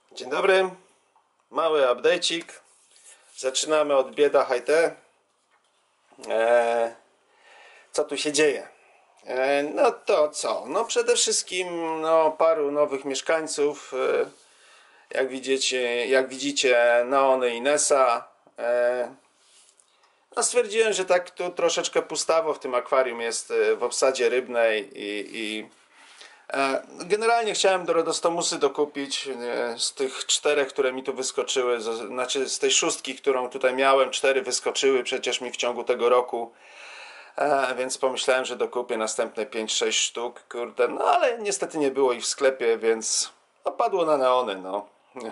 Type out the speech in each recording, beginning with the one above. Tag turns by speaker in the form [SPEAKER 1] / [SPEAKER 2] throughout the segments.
[SPEAKER 1] Dzień dobry, mały update'cik. Zaczynamy od bieda Haite. Co tu się dzieje? No to co? No przede wszystkim paru nowych mieszkańców. Jak widzicie Neony i Nessa. No stwierdziłem, że tak tu troszeczkę pustawo w tym akwarium jest w obsadzie rybnej i generalnie chciałem do Rodostomusy dokupić z tych 4, które mi tu wyskoczyły, znaczy z tej 6, którą tutaj miałem, 4 wyskoczyły przecież mi w ciągu tego roku, więc pomyślałem, że dokupię następne 5-6 sztuk, kurde, no ale niestety nie było ich w sklepie, więc padło na neony, no.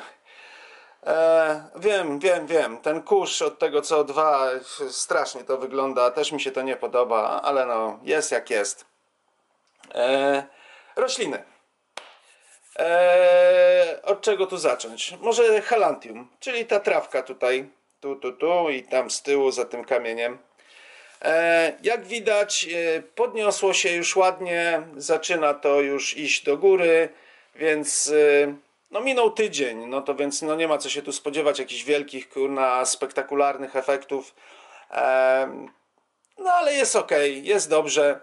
[SPEAKER 1] Wiem, ten kurz od tego CO2 strasznie to wygląda, też mi się to nie podoba, ale no, jest jak jest. Rośliny. Od czego tu zacząć? Może Halantium, czyli ta trawka tutaj, tu i tam z tyłu za tym kamieniem. Jak widać, podniosło się już ładnie, zaczyna to już iść do góry, więc no minął tydzień, no to więc no nie ma co się tu spodziewać jakichś wielkich, spektakularnych efektów. No ale jest ok, jest dobrze.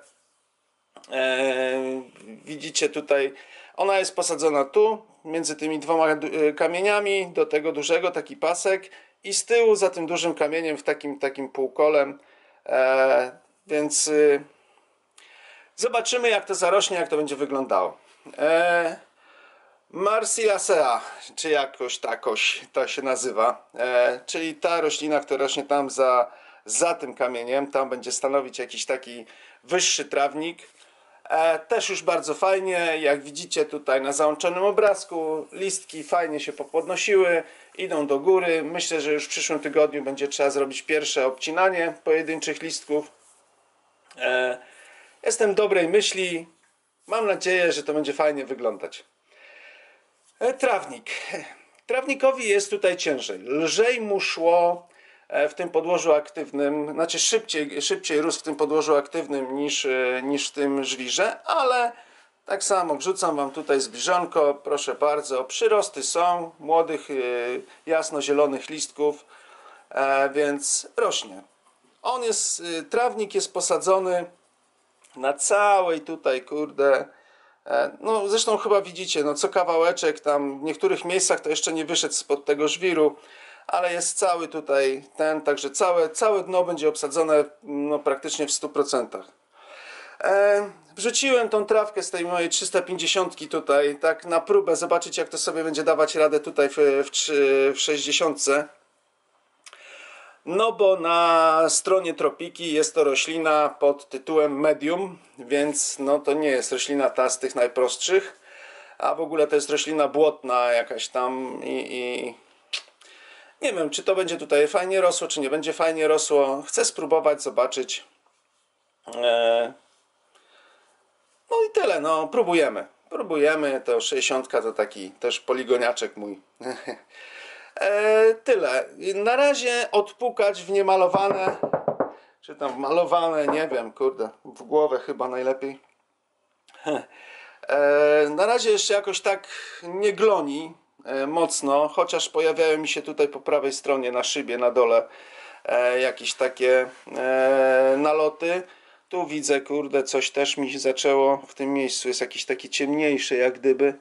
[SPEAKER 1] Widzicie tutaj, ona jest posadzona tu, między tymi 2 kamieniami, do tego dużego, taki pasek, i z tyłu za tym dużym kamieniem w takim półkolem. Więc zobaczymy, jak to zarośnie, jak to będzie wyglądało. Marsilacea, czy jakoś takoś to się nazywa, czyli ta roślina, która rośnie tam za tym kamieniem, tam będzie stanowić jakiś taki wyższy trawnik. Też już bardzo fajnie, jak widzicie tutaj na załączonym obrazku, listki fajnie się popodnosiły, idą do góry. Myślę, że już w przyszłym tygodniu będzie trzeba zrobić pierwsze obcinanie pojedynczych listków. Jestem dobrej myśli, mam nadzieję, że to będzie fajnie wyglądać. Trawnik. Trawnikowi jest tutaj ciężej. Lżej mu szło w tym podłożu aktywnym, znaczy szybciej rósł w tym podłożu aktywnym niż w tym żwirze, ale tak samo wrzucam wam tutaj zbliżonko, proszę bardzo, przyrosty są młodych, jasno-zielonych listków, więc rośnie. Trawnik jest posadzony na całej tutaj, kurde, no zresztą chyba widzicie, no co kawałeczek tam, w niektórych miejscach to jeszcze nie wyszedł spod tego żwiru, ale jest cały tutaj także całe dno będzie obsadzone no, praktycznie w 100%. Wrzuciłem tą trawkę z tej mojej 350 tutaj, tak na próbę, zobaczyć jak to sobie będzie dawać radę tutaj w 60. No bo na stronie Tropiki jest to roślina pod tytułem medium, więc no to nie jest roślina ta z tych najprostszych, a w ogóle to jest roślina błotna jakaś tam i nie wiem, czy to będzie tutaj fajnie rosło, czy nie będzie fajnie rosło. Chcę spróbować, zobaczyć. No i tyle, no próbujemy. To 60 to taki też poligoniaczek mój. Tyle. Na razie odpukać w niemalowane, czy tam w malowane, nie wiem, kurde, w głowę chyba najlepiej. Na razie jeszcze jakoś tak nie gloni mocno, chociaż pojawiają mi się tutaj po prawej stronie na szybie, na dole jakieś takie naloty. Tu widzę, kurde, coś też mi się zaczęło w tym miejscu, jest jakiś taki ciemniejszy jak gdyby.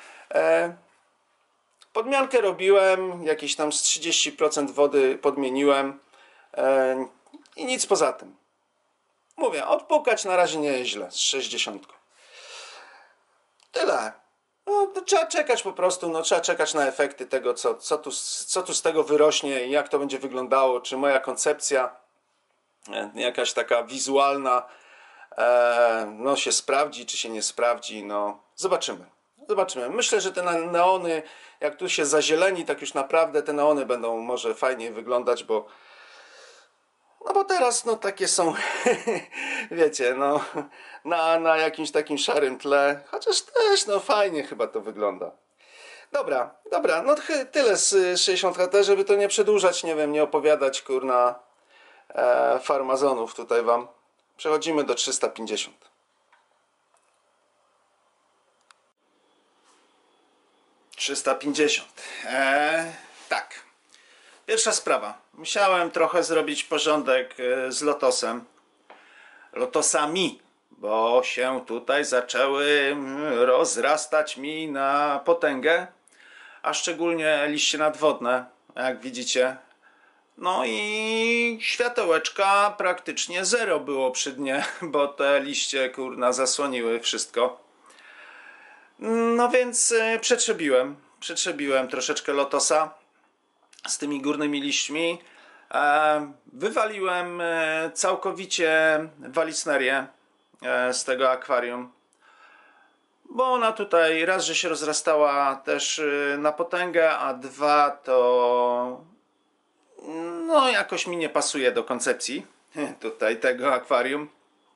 [SPEAKER 1] Podmiankę robiłem, jakieś tam z 30% wody podmieniłem i nic poza tym. Mówię, odpukać na razie nie jest źle z 60. Tyle. No, to trzeba czekać po prostu, no, trzeba czekać na efekty tego, co tu z tego wyrośnie i jak to będzie wyglądało, czy moja koncepcja jakaś taka wizualna no, się sprawdzi, czy się nie sprawdzi, no zobaczymy. Myślę, że te neony, jak tu się zazieleni, tak już naprawdę te neony będą może fajniej wyglądać, bo no bo teraz no takie są wiecie, no na jakimś takim szarym tle, chociaż też no fajnie chyba to wygląda. Dobra, no tyle z 60 HT, żeby to nie przedłużać, nie wiem, nie opowiadać kurna farmazonów tutaj wam. Przechodzimy do 350. 350. Tak. Pierwsza sprawa. Musiałem trochę zrobić porządek z lotosem. Lotosami, bo się tutaj zaczęły rozrastać mi na potęgę, a szczególnie liście nadwodne, jak widzicie. No i światełeczka praktycznie zero było przy dnie, bo te liście kurna zasłoniły wszystko. No więc przetrzebiłem troszeczkę lotosa z tymi górnymi liśćmi. Wywaliłem całkowicie walisnerię z tego akwarium, bo ona tutaj raz, że się rozrastała też na potęgę, a dwa to no jakoś mi nie pasuje do koncepcji tutaj tego akwarium.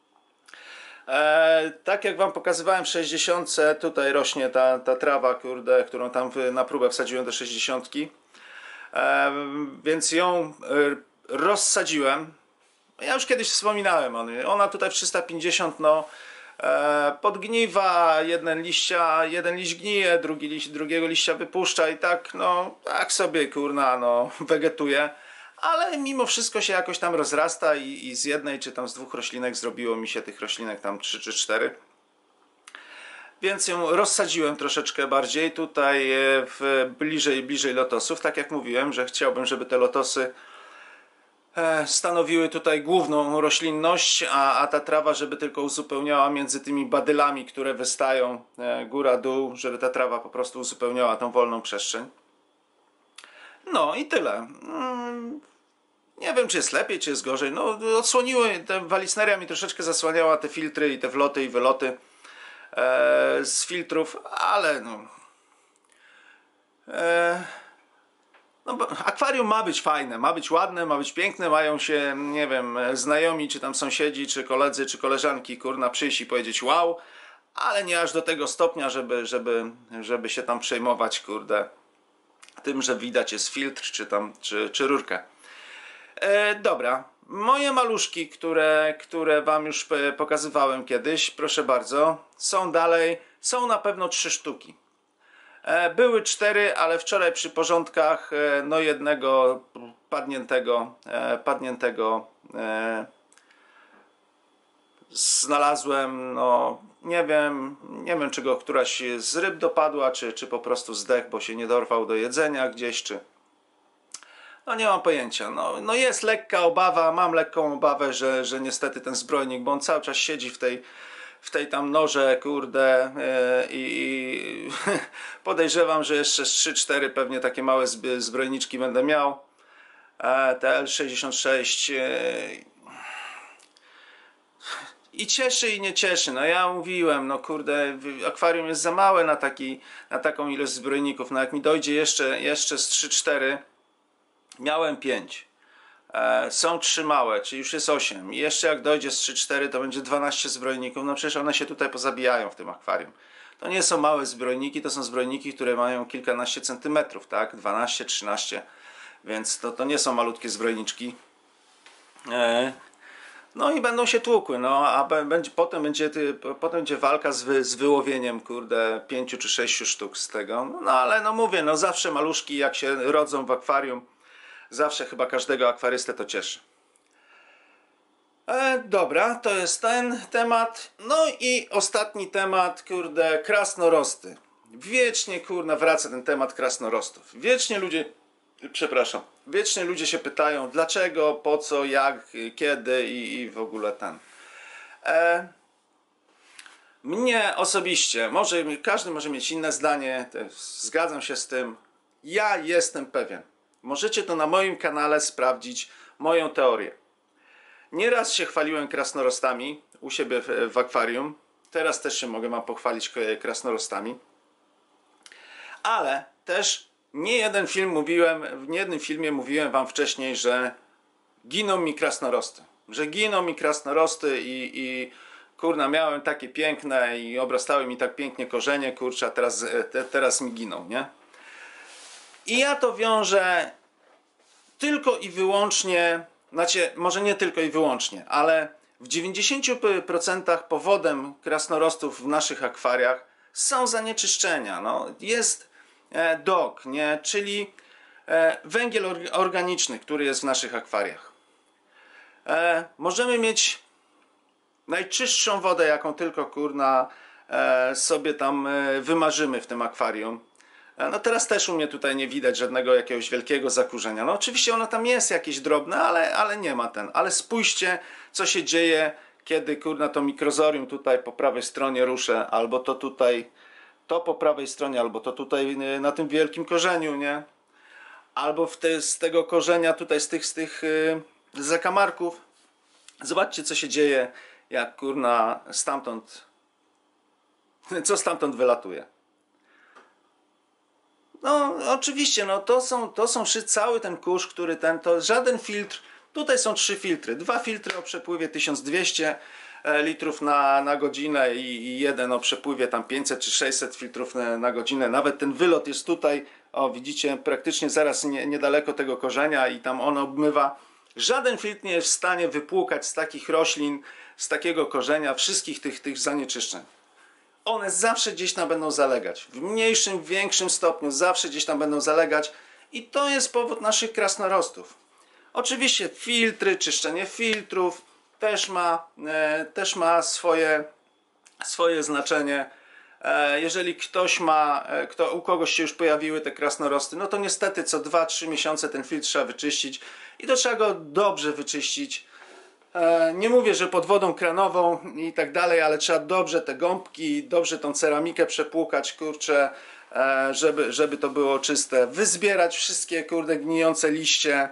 [SPEAKER 1] Tak jak wam pokazywałem w 60, tutaj rośnie ta trawa, kurde, którą tam na próbę wsadziłem do 60, więc ją rozsadziłem. Ja już kiedyś wspominałem ona tutaj w 350, no podgniwa, jeden liść gnije, drugiego liścia wypuszcza i tak, no tak sobie kurna, no wegetuje, ale mimo wszystko się jakoś tam rozrasta i z jednej czy tam z dwóch roślinek zrobiło mi się tych roślinek tam 3 czy 4. Więc ją rozsadziłem troszeczkę bardziej tutaj bliżej lotosów. Tak jak mówiłem, że chciałbym, żeby te lotosy stanowiły tutaj główną roślinność, a ta trawa, żeby tylko uzupełniała między tymi badylami, które wystają góra-dół, żeby ta trawa po prostu uzupełniała tą wolną przestrzeń. No i tyle. Nie wiem, czy jest lepiej, czy jest gorzej. No, odsłoniły, ta walisneria mi troszeczkę zasłaniała te filtry i te wloty i wyloty z filtrów, ale no... No, akwarium ma być fajne, ma być ładne, ma być piękne, mają się, nie wiem, znajomi, czy tam sąsiedzi, czy koledzy, czy koleżanki, kurna, przyjść i powiedzieć wow, ale nie aż do tego stopnia, żeby się tam przejmować, kurde, tym, że widać jest filtr, czy tam, czy rurkę. Dobra, moje maluszki, które wam już pokazywałem kiedyś, proszę bardzo, są dalej, są na pewno 3 sztuki. Były 4, ale wczoraj przy porządkach no jednego padniętego znalazłem, no nie wiem czy go któraś z ryb dopadła, czy po prostu zdech, bo się nie dorwał do jedzenia gdzieś, czy no nie mam pojęcia. No jest lekka obawa, mam lekką obawę, że niestety ten zbrojnik, bo on cały czas siedzi w tej tam norze, kurde, i podejrzewam, że jeszcze z 3-4 pewnie takie małe zbrojniczki będę miał. Te L66 i cieszy i nie cieszy. No ja mówiłem, no kurde, akwarium jest za małe na taką ilość zbrojników. No jak mi dojdzie jeszcze z 3-4, miałem 5. Są 3 małe, czyli już jest 8. I jeszcze jak dojdzie z 3-4, to będzie 12 zbrojników. No przecież one się tutaj pozabijają w tym akwarium. To nie są małe zbrojniki, to są zbrojniki, które mają kilkanaście centymetrów, tak? 12-13. Więc to nie są malutkie zbrojniczki. No i będą się tłukły, no a potem będzie walka z wyłowieniem, kurde, 5 czy 6 sztuk z tego. No ale no mówię, no zawsze maluszki jak się rodzą w akwarium, zawsze chyba każdego akwarystę to cieszy. Dobra, to jest ten temat. No i ostatni temat, kurde, krasnorosty. Wiecznie, kurna, wraca ten temat krasnorostów. Wiecznie ludzie się pytają, dlaczego, po co, jak, kiedy i w ogóle ten. Mnie osobiście, każdy może mieć inne zdanie, zgadzam się z tym. Ja jestem pewien. Możecie to na moim kanale sprawdzić, moją teorię. Nieraz się chwaliłem krasnorostami u siebie w akwarium. Teraz też się mogę wam pochwalić krasnorostami. Ale też w niejednym filmie mówiłem wam wcześniej, że giną mi krasnorosty. Że giną mi krasnorosty i kurna, miałem takie piękne i obrastały mi tak pięknie korzenie, kurczę, a teraz mi giną, nie? I ja to wiążę tylko i wyłącznie, znaczy może nie tylko i wyłącznie, ale w 90% powodem krasnorostów w naszych akwariach są zanieczyszczenia. No, DOG, nie? Czyli węgiel organiczny, który jest w naszych akwariach. Możemy mieć najczystszą wodę, jaką tylko kurna sobie tam wymarzymy w tym akwarium. No teraz też u mnie tutaj nie widać żadnego jakiegoś wielkiego zakurzenia. No oczywiście ono tam jest jakieś drobne, ale nie ma ten. Ale spójrzcie, co się dzieje, kiedy kurna to mikrozorium tutaj po prawej stronie ruszę, albo to tutaj, to po prawej stronie, albo to tutaj na tym wielkim korzeniu, nie? Albo z tego korzenia tutaj, z tych zakamarków. Zobaczcie, co się dzieje, jak kurna stamtąd, co stamtąd wylatuje. No oczywiście, no to są cały ten kurz, który to żaden filtr, tutaj są 3 filtry, 2 filtry o przepływie 1200 litrów na godzinę i jeden o przepływie tam 500 czy 600 filtrów na godzinę. Nawet ten wylot jest tutaj, o widzicie, praktycznie zaraz niedaleko tego korzenia i tam on obmywa. Żaden filtr nie jest w stanie wypłukać z takich roślin, z takiego korzenia wszystkich tych zanieczyszczeń. One zawsze gdzieś tam będą zalegać. W mniejszym, większym stopniu zawsze gdzieś tam będą zalegać i to jest powód naszych krasnorostów. Oczywiście filtry, czyszczenie filtrów też ma swoje znaczenie. Jeżeli u kogoś się już pojawiły te krasnorosty, no to niestety co 2-3 miesiące ten filtr trzeba wyczyścić i to trzeba go dobrze wyczyścić. Nie mówię, że pod wodą kranową i tak dalej, ale trzeba dobrze te gąbki, dobrze tą ceramikę przepłukać, kurczę, żeby to było czyste. Wyzbierać wszystkie, kurde, gnijące liście.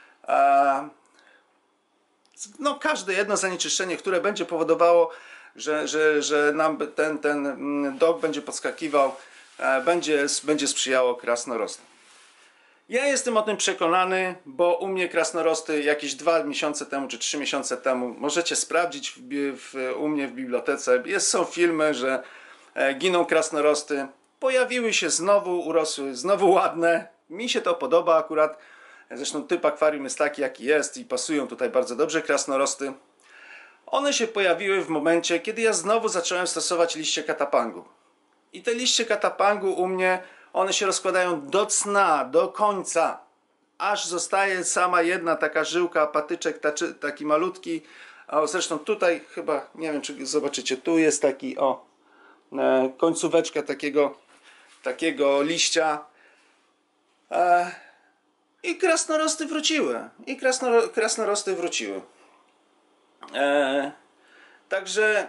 [SPEAKER 1] No każde jedno zanieczyszczenie, które będzie powodowało, że nam ten dog będzie podskakiwał, będzie sprzyjało krasnorostom. Ja jestem o tym przekonany, bo u mnie krasnorosty jakieś 2 miesiące temu czy 3 miesiące temu, możecie sprawdzić u mnie w bibliotece, są filmy, że giną krasnorosty, pojawiły się znowu, urosły, znowu ładne, mi się to podoba akurat, zresztą typ akwarium jest taki jaki jest i pasują tutaj bardzo dobrze krasnorosty. One się pojawiły w momencie, kiedy ja znowu zacząłem stosować liście katapangu. I te liście katapangu u mnie, one się rozkładają do cna, do końca, aż zostaje sama jedna taka żyłka, patyczek taki malutki. Zresztą tutaj chyba, nie wiem czy zobaczycie, tu jest taki końcóweczka takiego liścia. I krasnorosty wróciły. Krasnorosty wróciły. Także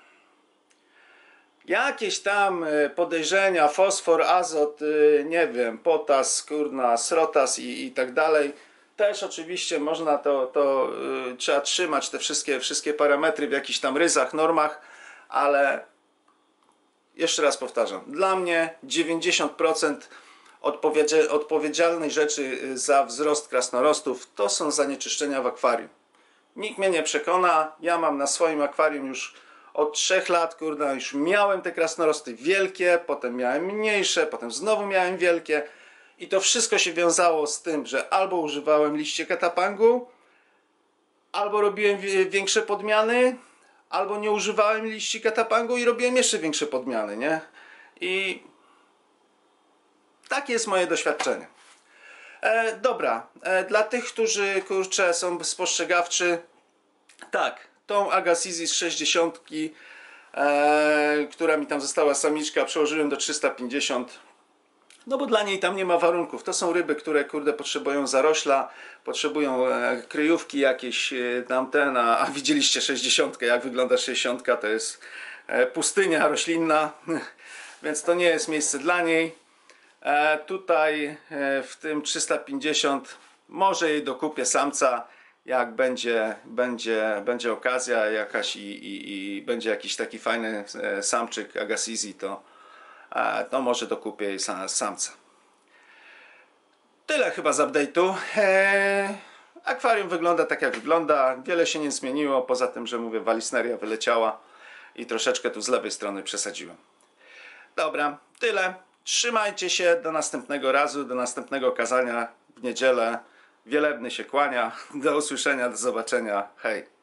[SPEAKER 1] jakieś tam podejrzenia, fosfor, azot, nie wiem, potas, kurna, srotas i tak dalej. Też oczywiście można trzeba trzymać te wszystkie parametry w jakichś tam ryzach, normach, ale jeszcze raz powtarzam, dla mnie 90% odpowiedzialnej rzeczy za wzrost krasnorostów to są zanieczyszczenia w akwarium. Nikt mnie nie przekona, ja mam na swoim akwarium już od 3 lat, kurna, już miałem te krasnorosty wielkie, potem miałem mniejsze, potem znowu miałem wielkie i to wszystko się wiązało z tym, że albo używałem liście katapangu, albo robiłem większe podmiany, albo nie używałem liści katapangu i robiłem jeszcze większe podmiany, nie? I takie jest moje doświadczenie. Dobra, dla tych, którzy kurczę są spostrzegawczy, tak, tą Agassiz z 60, która mi tam została samiczka, przełożyłem do 350, no bo dla niej tam nie ma warunków. To są ryby, które kurde potrzebują zarośla, potrzebują kryjówki jakieś a widzieliście 60, jak wygląda 60, to jest pustynia roślinna, więc to nie jest miejsce dla niej. Tutaj w tym 350 może jej dokupię samca, jak będzie okazja jakaś i będzie jakiś taki fajny samczyk Agassiz, to może dokupię jej samca. Tyle chyba z update'u. Akwarium wygląda tak jak wygląda, wiele się nie zmieniło, poza tym, że mówię, walisneria wyleciała i troszeczkę tu z lewej strony przesadziłem. Dobra, tyle. Trzymajcie się, do następnego razu, do następnego kazania w niedzielę. Wielebny się kłania. Do usłyszenia, do zobaczenia. Hej.